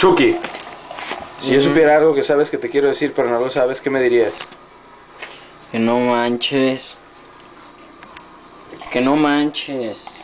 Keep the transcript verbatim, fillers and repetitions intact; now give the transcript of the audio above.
Chucky, si yo Mm. supiera algo que sabes que te quiero decir, pero no lo sabes, ¿qué me dirías? Que no manches. Que no manches.